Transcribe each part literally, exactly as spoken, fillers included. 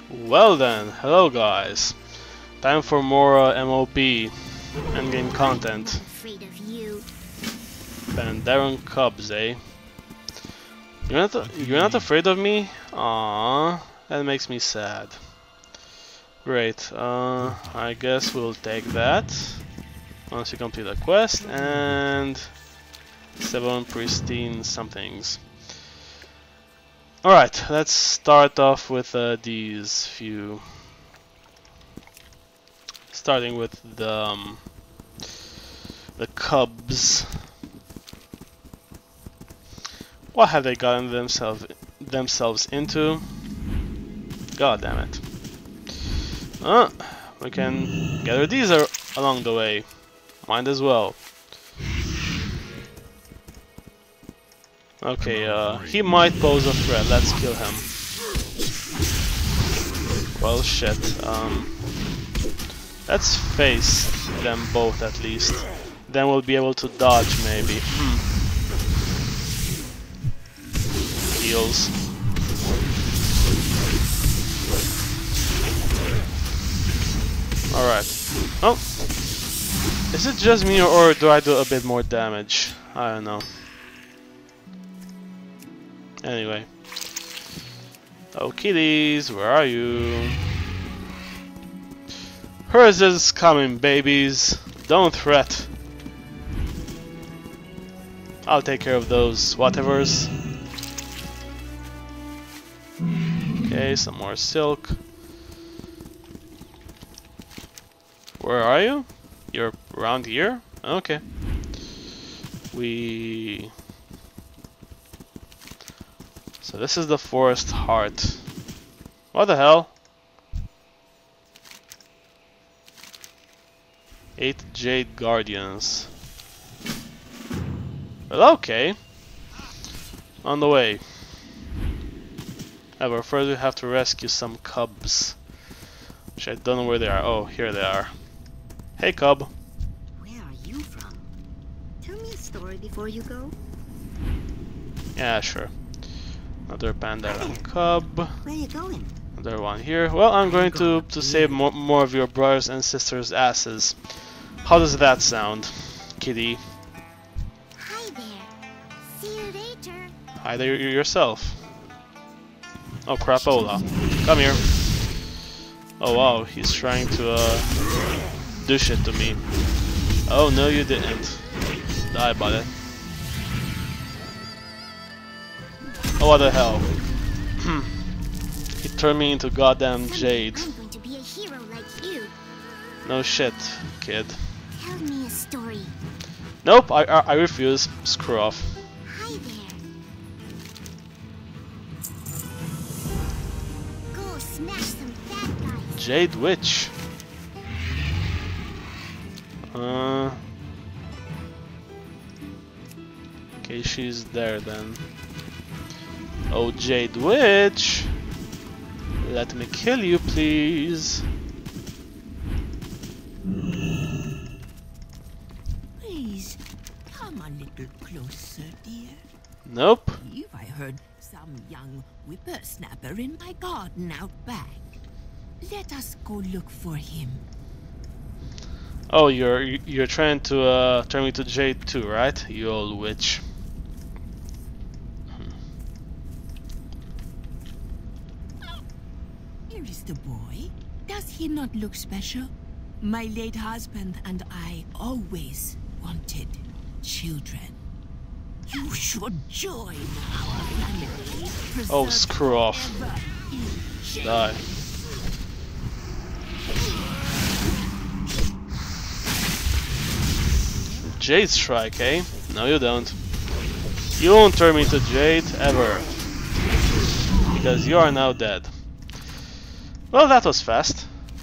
Well then, hello guys. Time for more uh, M O P endgame content. Afraid of you. Pandaria cubs, eh? You're not you're not afraid of me? Aww, that makes me sad. Great. Uh, I guess we'll take that once you complete a quest and seven pristine somethings. Alright, let's start off with uh, these few. Starting with the um, the cubs. What have they gotten themselves themselves into? God damn it! Uh, we can gather these are along the way. Might as well. Okay, uh, he might pose a threat. Let's kill him. Well, shit. Um, let's face them both at least. Then we'll be able to dodge, maybe. Hmm. Heals. Alright. Oh! Is it just me or do I do a bit more damage? I don't know. Anyway. Oh kitties, where are you? Hers is coming, babies. Don't threat. I'll take care of those whatevers. Okay, some more silk. Where are you? You're around here? Okay. We... So this is the forest heart. What the hell? Eight jade guardians. Well, okay. On the way. However, first we have to rescue some cubs. Which I don't know where they are. Oh, here they are. Hey, cub. Where are you from? Tell me a story before you go. Yeah, sure. Another Pandaria cub. Where are you going? Another one here. Well, I'm going to to save more more of your brothers and sisters' asses. How does that sound, kitty? Hi there. See you later. Hi there yourself. Oh, crapola. Come here. Oh wow, he's trying to uh, do shit to me. Oh no, you didn't. Die about it. Oh, what the hell? He turned me into goddamn jade. I'm going to be a hero like you. No shit, kid. Tell me a story. Nope, I I, I refuse. Screw off. Hi there. Go smash some bad guys. Jade witch. Uh. Okay, she's there then. Oh, Jade Witch! Let me kill you, please. Please, come a little closer, dear. Nope. Believe I heard some young whippersnapper in my garden out back. Let us go look for him. Oh, you're you're trying to uh, turn me to Jade too, right? You old witch. Here is the boy. Does he not look special? My late husband and I always wanted children. You should join our family. Oh, screw off. Die. Jade strike, eh? No, you don't. You won't turn me to Jade ever. Because you are now dead. Well, that was fast.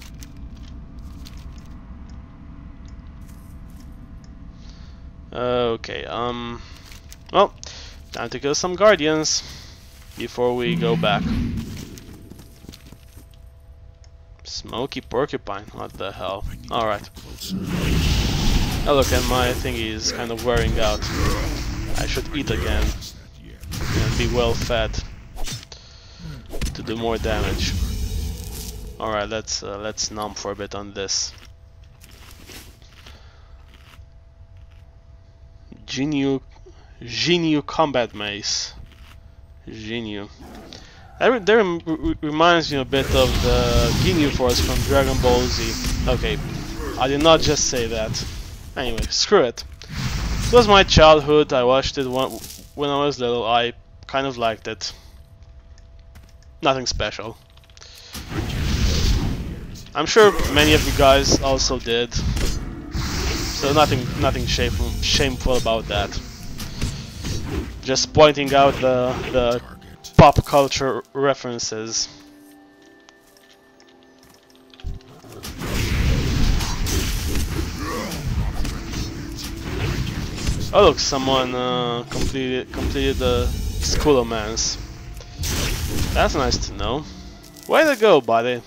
Okay, um... well, time to kill some guardians before we go back. Smoky porcupine, what the hell. Alright. Oh look, and my thingy is kind of wearing out. I should eat again and be well fed to do more damage. All right, let's uh, let's numb for a bit on this. Ginyu, Ginyu combat mace. Ginyu. That, re that rem re reminds me a bit of the Ginyu Force from Dragon Ball Z. Okay, I did not just say that. Anyway, screw it. It was my childhood. I watched it when, when I was little. I kind of liked it. Nothing special. I'm sure many of you guys also did. So nothing, nothing shameful, shameful about that. Just pointing out the the pop culture references. Oh look, someone uh, completed completed the School of Mans. That's nice to know. Way to go, buddy.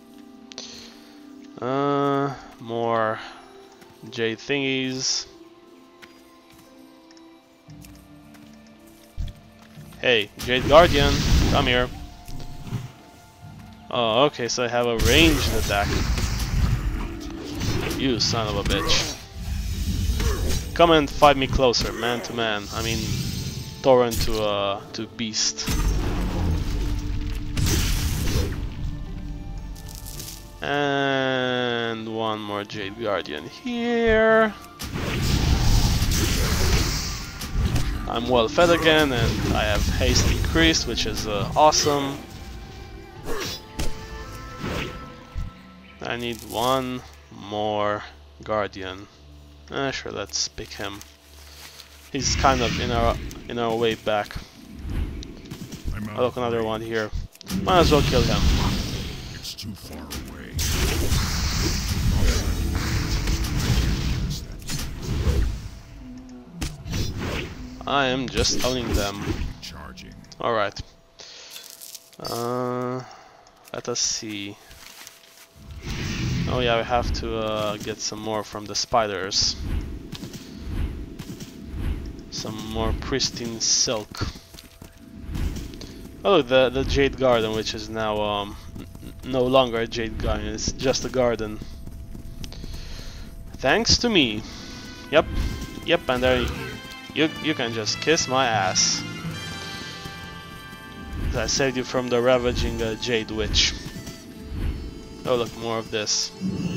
Uh, more jade thingies. Hey, Jade Guardian, come here. Oh, okay, so I have a ranged attack. You son of a bitch. Come and fight me closer, man to man. I mean, Torrent to uh to Beast. And one more Jade Guardian here. I'm well fed again, and I have haste increased, which is uh, awesome. I need one more Guardian. Eh, sure, let's pick him. He's kind of in our in our way back. Oh, look, another one here. Might as well kill him. It's too far away. I am just owning them. Charging. Alright. Uh, let us see. Oh yeah, we have to uh, get some more from the spiders. Some more pristine silk. Oh, the the Jade Garden, which is now um, no longer a Jade Garden, it's just a garden. Thanks to me. Yep, yep, and there you you can just kiss my ass. I saved you from the ravaging uh, Jade Witch. Oh look, more of this.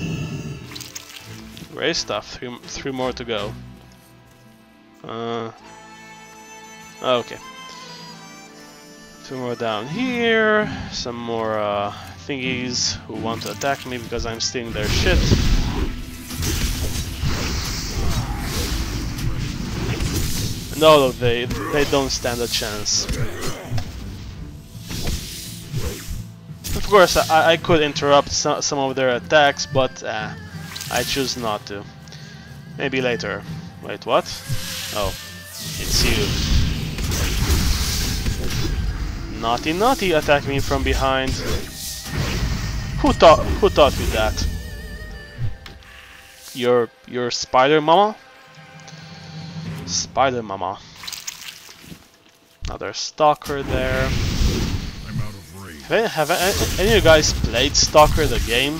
Great stuff. Three, three more to go. Uh, okay. Two more down here. Some more uh, thingies who want to attack me because I'm stealing their shit. No, look, they they don't stand a chance. Of course, I, I could interrupt some, some of their attacks, but uh, I choose not to. Maybe later. Wait, what? Oh, it's you. Naughty, naughty! Attack me from behind. Who taught Who taught you that? Your your spider mama? Spider mama. Another stalker there. I'm out of range. Have, have any of you guys played Stalker the game?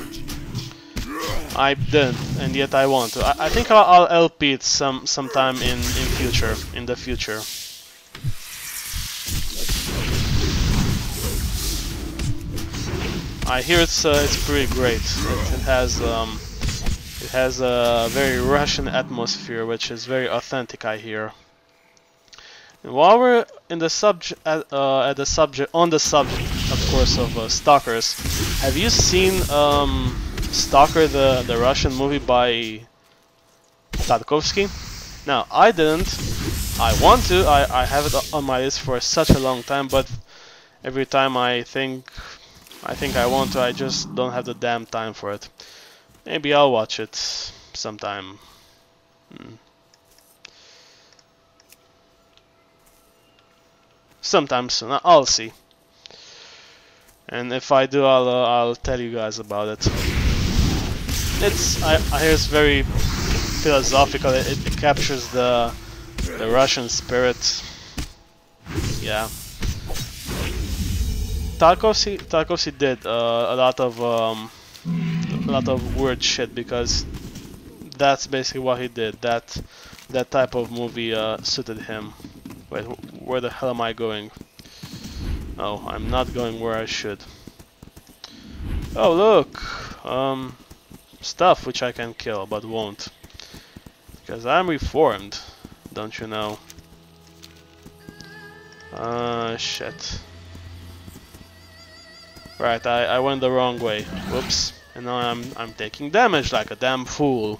I didn't, and yet I want to. I, I think I'll, I'll L P it some sometime in in future, in the future. I hear it's uh, it's pretty great. It, it has um, it has a very Russian atmosphere, which is very authentic. I hear. And while we're in the subject, uh, at the subject, on the subject, of course, of uh, stalkers, have you seen um, Stalker, the the Russian movie by Tarkovsky? Now, I didn't. I want to. I I have it on my list for such a long time, but every time I think I think I want to, I just don't have the damn time for it. Maybe I'll watch it sometime. Hmm. Sometime soon. I'll see. And if I do, I'll uh, I'll tell you guys about it. It's I, I hear it's very philosophical. It, it captures the the Russian spirit. Yeah. Tarkovsky, Tarkovsky did uh, a lot of um, a lot of weird shit because that's basically what he did. That that type of movie uh, suited him. Wait, wh where the hell am I going? Oh, I'm not going where I should. Oh look, um, stuff which I can kill but won't, because I'm reformed, don't you know? Uh, shit. Right, I, I went the wrong way. Whoops. And now I'm I'm taking damage like a damn fool.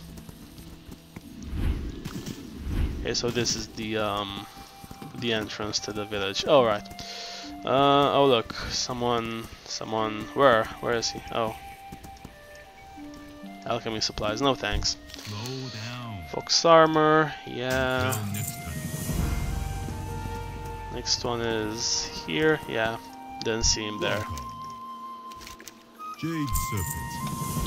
Okay, so this is the um the entrance to the village. Oh right. Uh oh look, someone someone where? Where is he? Oh. Alchemy supplies, no thanks. Slow down. Fox armor, yeah. Down next time. Next one is here, yeah. Didn't see him there. Welcome. Jade serpent.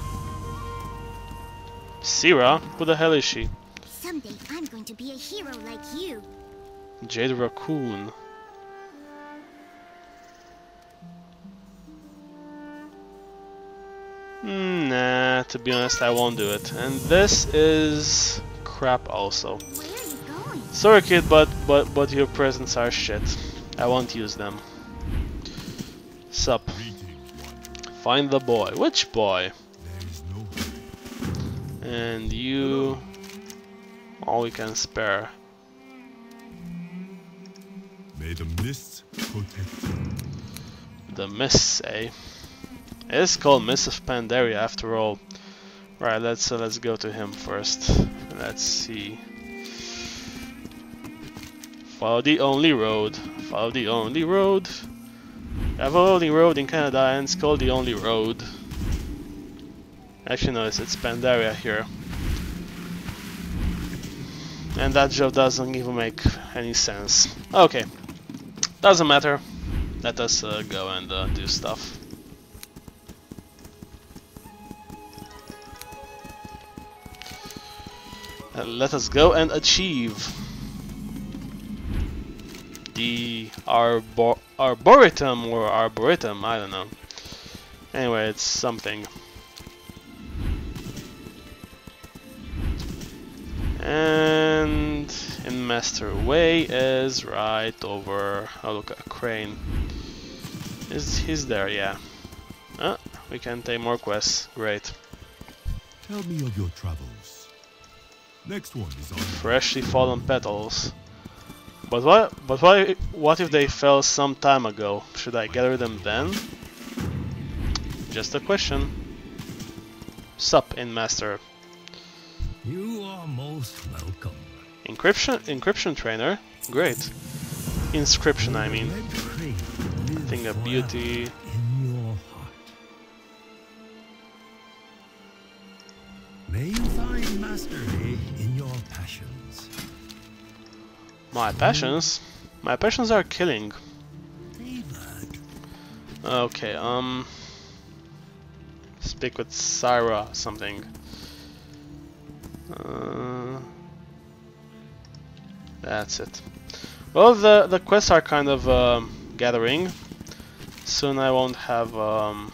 Syrah? Who the hell is she? Someday I'm going to be a hero like you. Jade Raccoon. Mm, nah, to be honest, I won't do it. And this is crap also. Where are you going? Sorry kid, but but but your presents are shit. I won't use them. Sup. Greetings, one. Find the boy. Which boy? There is no hurry. And you... all we can spare. May the mists protect you. The mists, eh? It's called Mists of Pandaria after all. Right, let's uh, let's go to him first. Let's see. Follow the only road. Follow the only road. We have a only road in Canada and it's called the only road. Actually no, it's, it's Pandaria here. And that joke doesn't even make any sense. Okay. Doesn't matter. Let us uh, go and uh, do stuff. Uh, let us go and achieve the arbor arboretum or arboretum, I don't know. Anyway, it's something. And in Master Way is right over. Oh look, a crane. Is he's there? Yeah. Ah, we can take more quests. Great. Tell me of your travels. Next one is on. Freshly fallen petals. But what? But why? What if they fell some time ago? Should I gather them then? Just a question. Sup, in Master. You are most welcome. Encryption, encryption trainer. Great. Inscription, I mean. Thing of beauty. In your heart. May you find mastery in your passions. My passions? My passions are killing. Favored. Okay, um... speak with Syra something. Uh, that's it. Well, the, the quests are kind of um, gathering. Soon I won't have... Um,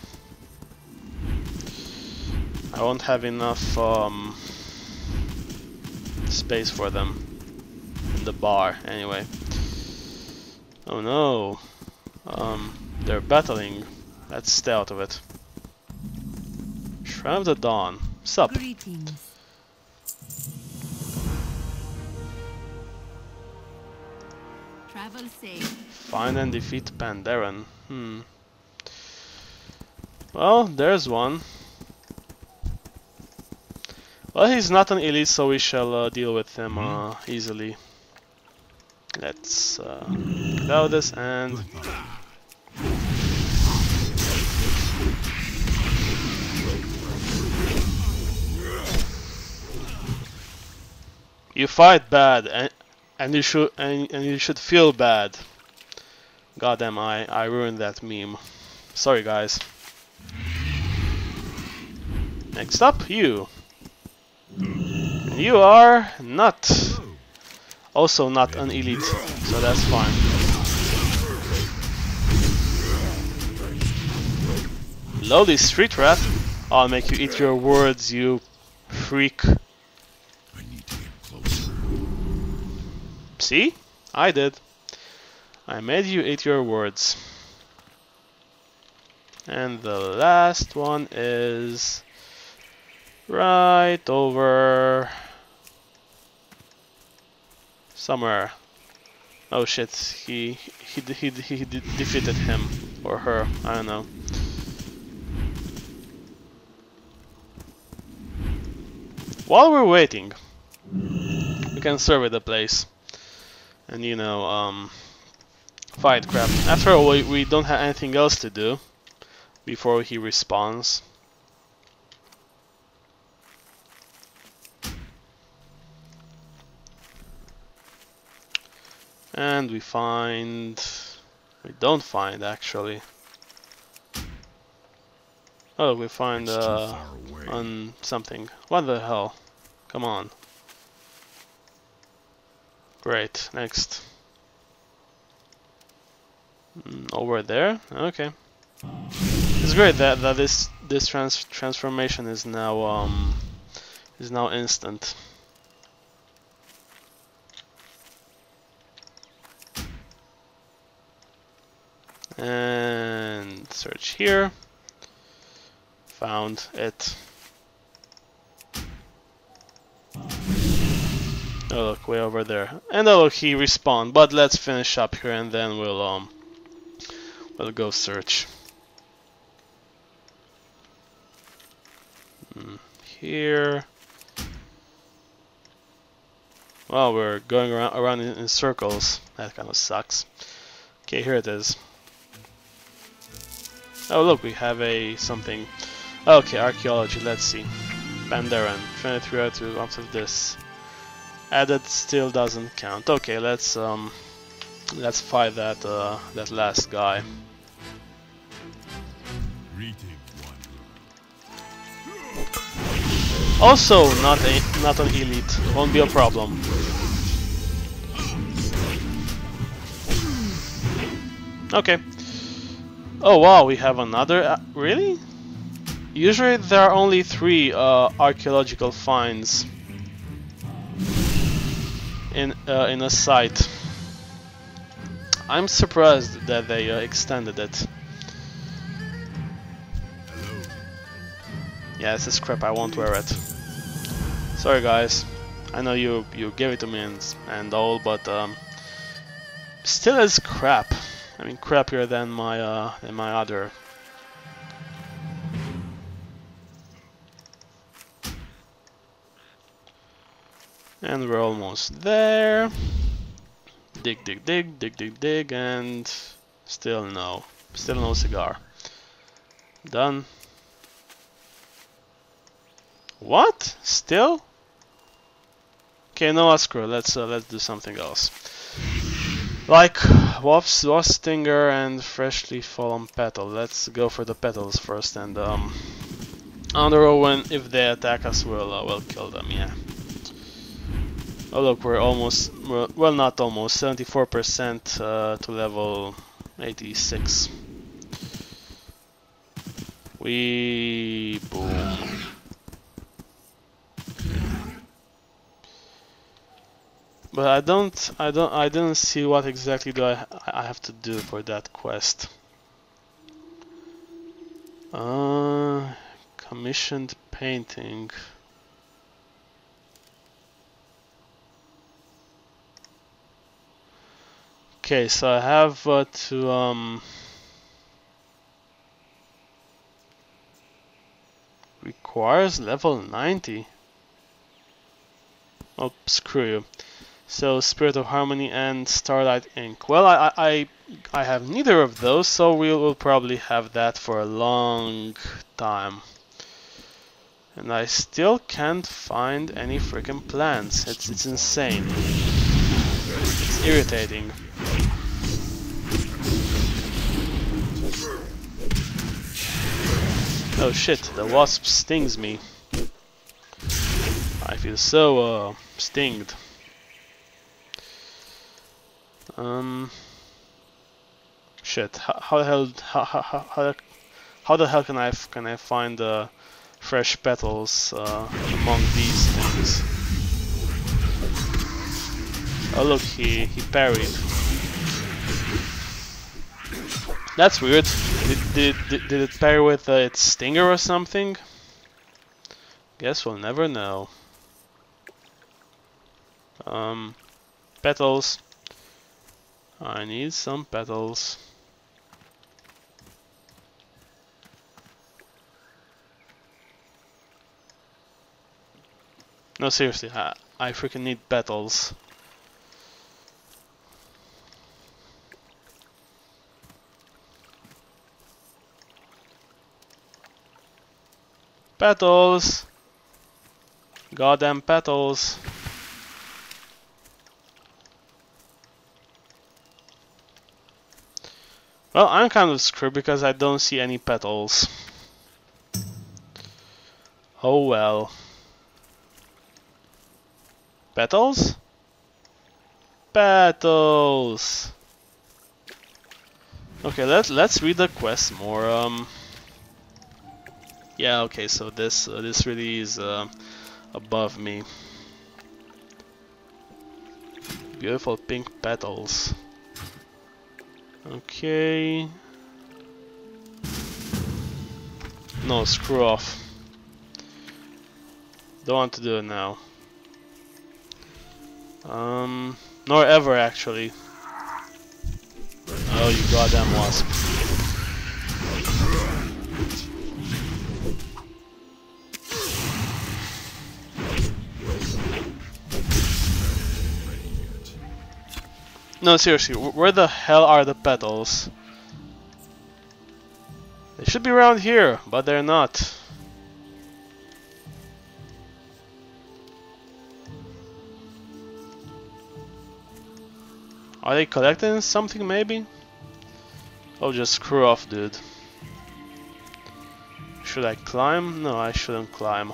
I won't have enough um, space for them. The bar, anyway. Oh no. Um, they're battling. Let's stay out of it. Shrine of the Dawn. Sup? Greetings. Travel safe. Find and defeat Pandaria. Hmm. Well, there's one. Well, he's not an elite, so we shall uh, deal with him uh, easily. Let's uh, allow this and... You fight bad, and and you should and, and you should feel bad. Goddamn, I I ruined that meme. Sorry, guys. Next up, you. You are not. Also not an elite, so that's fine. Lowly street rat. I'll make you eat your words, you freak. I need to get closer. See? I did. I made you eat your words. And the last one is right over somewhere. Oh shit! He he he he, he defeated him or her. I don't know. While we're waiting, we can survey the place and, you know, um, fight crap. After all, we, we don't have anything else to do before he respawns. And we find... we don't find, actually. Oh, we find uh, on something. What the hell? Come on. Great, next. Mm, over there? Okay. It's great that, that this this trans transformation is now um is now instant. And search here. Found it. Oh look, way over there. And oh look, he respawned. But let's finish up here and then we'll um we'll go search. Mm, here. Well, we're going around around in, in circles. That kind of sucks. Okay, here it is. Oh look, we have a something. Okay, archaeology. Let's see. Pandaria, twenty-three out of out of this. Added still doesn't count. Okay, let's um, let's fight that uh, that last guy. Also, not a not an elite. Won't be a problem. Okay. Oh wow, we have another. Uh, really? Usually there are only three uh, archaeological finds in uh, in a site. I'm surprised that they uh, extended it. Yeah, this is crap. I won't wear it. Sorry, guys. I know you you gave it to me and and all, but um, still is crap. I mean, crappier than my uh, than my other. And we're almost there. Dig, dig, dig, dig, dig, dig, and still no, still no cigar. Done. What? Still? Okay, no, screw. Let's uh, let's do something else. Like wasp, wasp stinger and freshly fallen petal. Let's go for the petals first, and um, on the road when if they attack us, we'll uh, we'll kill them. Yeah. Oh look, we're almost, well, well not almost, seventy-four percent uh, to level eighty-six. We boom. But I don't, I don't, I didn't see what exactly do I, I have to do for that quest. Uh, commissioned painting. Okay, so I have uh, to um, requires level ninety. Oh, screw you. So Spirit of Harmony and Starlight Ink. Well, I I I have neither of those, so we will probably have that for a long time. And I still can't find any freaking plants. It's it's insane. It's irritating. Oh shit, the wasp stings me. I feel so uh, stinged. Um, shit, how, how the hell, how, how, how, How the hell can I f can I find uh, fresh petals uh, among these things? Oh look, he he parried. That's weird. Did did did, did it parry with uh, its stinger or something? Guess we'll never know. Um, petals. I need some petals. No, seriously, I, I freaking need petals. Petals! Goddamn petals! Well, I'm kind of screwed because I don't see any petals. Oh well. Petals? Petals! Okay, let's let's read the quest more. Um. Yeah. Okay. So this uh, this really is uh, above me. Beautiful pink petals. Okay. No, screw off. Don't want to do it now. Um, nor ever actually. Oh, you goddamn wasp. No, seriously, where the hell are the petals? They should be around here, but they're not. Are they collecting something maybe? Oh, just screw off, dude. Should I climb? No, I shouldn't climb.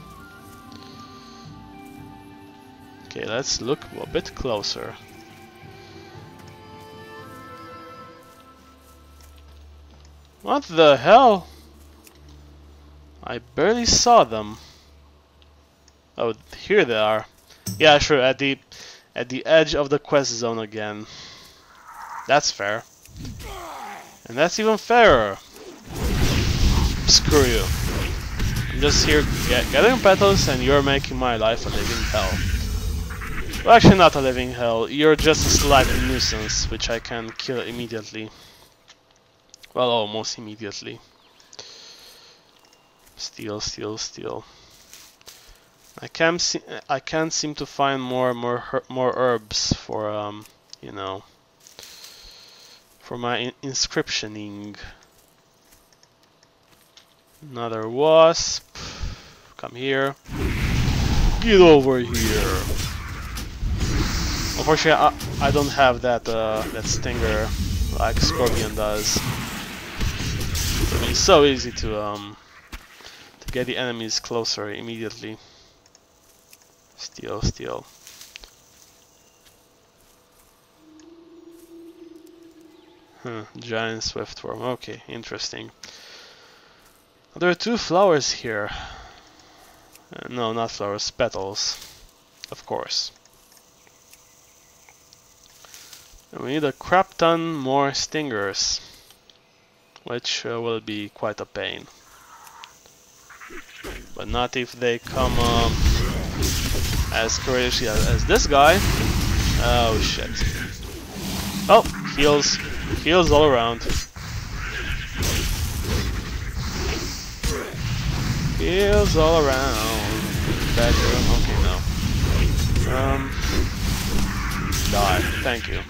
Okay, let's look a bit closer. What the hell? I barely saw them. Oh, here they are. Yeah, sure, at the at the edge of the quest zone again. That's fair. And that's even fairer. Screw you. I'm just here get, gathering petals and you're making my life a living hell. Well, actually not a living hell. You're just a slight nuisance, which I can kill immediately. Well, almost immediately. Steal, steal, steal. I can't see. I can't seem to find more, more, her more herbs for, um, you know, for my in inscriptioning. Another wasp. Come here. Get over here. Unfortunately, I, I don't have that uh, that stinger like Scorpion does. It's so easy to um to get the enemies closer immediately. Steal, steal. Huh, giant swiftworm. Okay, interesting. There are two flowers here. Uh, no, not flowers, petals. Of course. And we need a crap ton more stingers, which uh, will be quite a pain. But not if they come um, as courageously as, as this guy. Oh shit. Oh, heals. Heals all around. Heals all around. Bedroom. Okay, no. Um. Die. Thank you.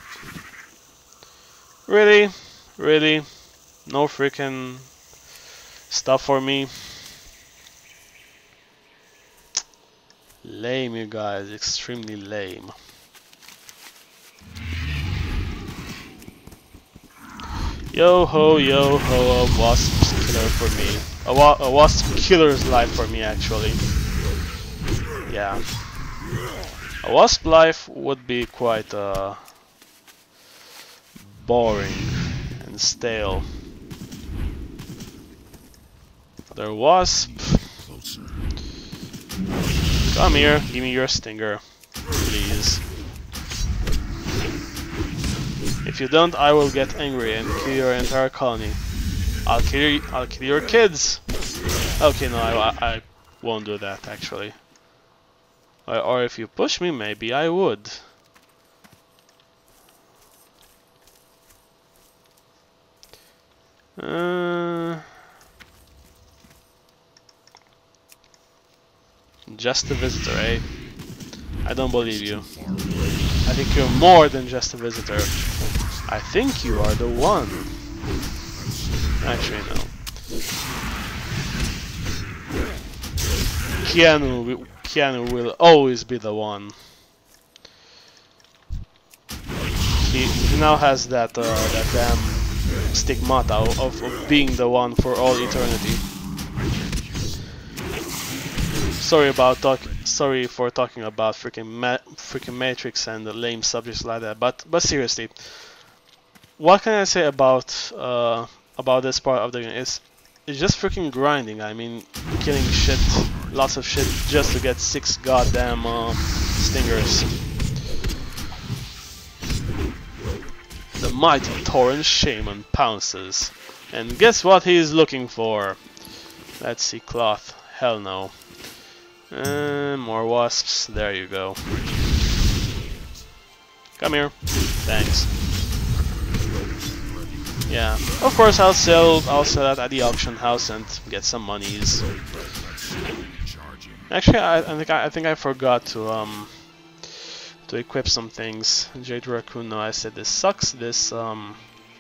Really? Really? No freaking stuff for me? Lame, you guys. Extremely lame. Yo ho, yo ho, a wasp's killer for me. A, wa a wasp killer's life for me, actually. Yeah. A wasp life would be quite uh, boring and stale. There wasp. Come here, give me your stinger, please. If you don't, I will get angry and kill your entire colony. I'll kill you, I'll kill your kids. Okay, no, I, I won't do that actually. Or, or if you push me, maybe I would. Uh, just a visitor, eh? I don't believe you. I think you're more than just a visitor. I think you are the one. Actually, no. Keanu, Keanu will always be the one. He, he now has that uh, that damn stigmata of, of being the one for all eternity. Sorry about talk. Sorry for talking about freaking ma freaking Matrix and the lame subjects like that. But but seriously, what can I say about uh, about this part of the game? It's it's just freaking grinding. I mean, killing shit, lots of shit, just to get six goddamn uh, stingers. The mighty Tauren Shaman pounces, and guess what he's looking for? Let's see, cloth. Hell no. Uh, more wasps. There you go. Come here. Thanks. Yeah. Of course, I'll sell. I'll sell that at the auction house and get some monies. Actually, I, I think I, I think I forgot to um to equip some things. Jade Raccoon. No, I said this sucks. This um.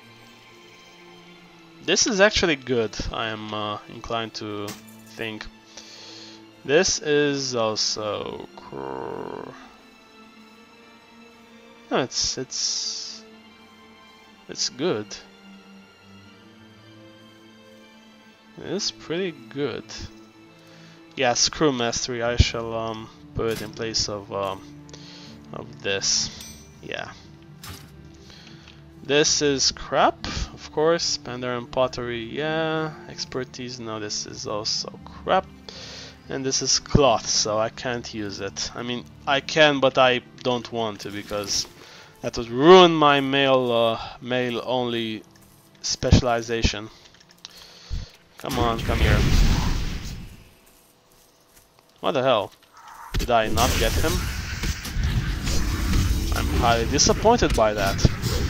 This is actually good. I am uh, inclined to think. This is also cr no, it's it's it's good. It's pretty good. Yeah, screw mastery. I shall um put it in place of um of this. Yeah. This is crap, of course. Pandaria and pottery. Yeah. Expertise. No, this is also crap. And this is cloth, so I can't use it. I mean, I can, but I don't want to, because that would ruin my male, uh, male-only specialization. Come on, come here. What the hell? Did I not get him? I'm highly disappointed by that.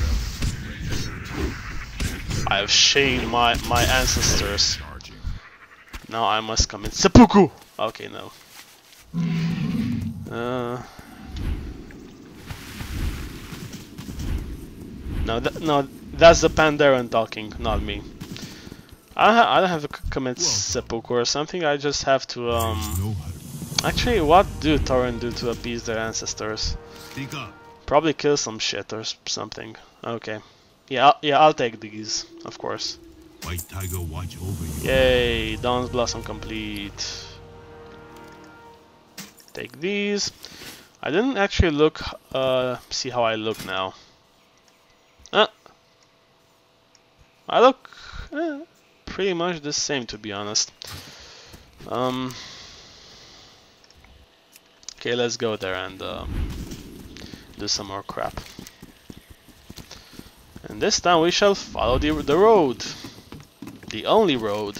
I have shamed my, my ancestors. Now I must commit seppuku! Okay, no. Uh, no, th no, that's the Pandaren talking, not me. I don't, ha I don't have to commit seppuku or something. I just have to um. Actually, what do Tauren do to appease their ancestors? Probably kill some shit or s something. Okay. Yeah, I'll, yeah, I'll take these, of course. White Tiger watch over you. Yay, Dawn's Blossom complete. Take these. I didn't actually look, uh, see how I look now. Uh, I look eh, pretty much the same, to be honest. Um, okay, let's go there and uh, do some more crap. And this time we shall follow the, the road. The only road.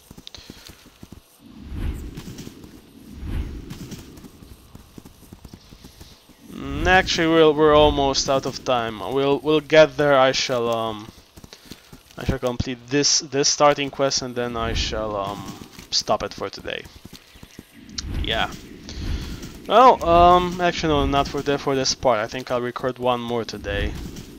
Mm, actually, we'll, we're almost out of time. We'll we'll get there. I shall um I shall complete this this starting quest, and then I shall um stop it for today. Yeah. Well, um actually no, not for the, for this part. I think I'll record one more today.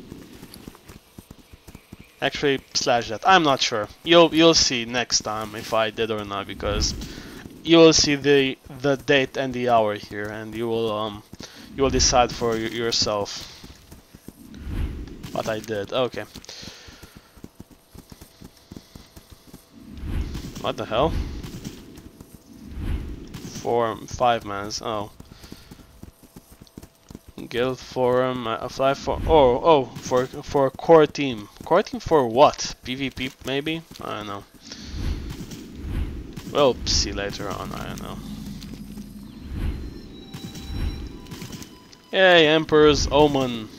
Actually, slash that. I'm not sure. You'll you'll see next time if I did or not, because you will see the the date and the hour here, and you will um you will decide for y yourself what I did. Okay. What the hell? Four five mans. Oh. Guild forum, uh, apply for oh oh for for core team. Core team for what? PvP maybe? I don't know. We'll see later on, I don't know. Yay, Emperor's Omen.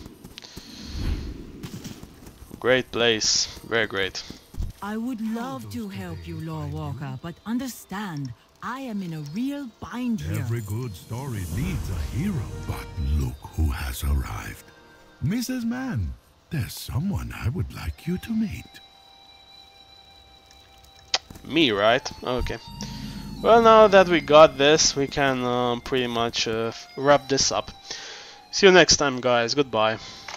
Great place, very great. I would love to help you, Lore Walker, but understand, I am in a real bind here. Every good story needs a hero. But look who has arrived. Missus Mann, there's someone I would like you to meet. Me, right? Okay. Well, now that we got this, we can um, pretty much uh, wrap this up. See you next time, guys. Goodbye.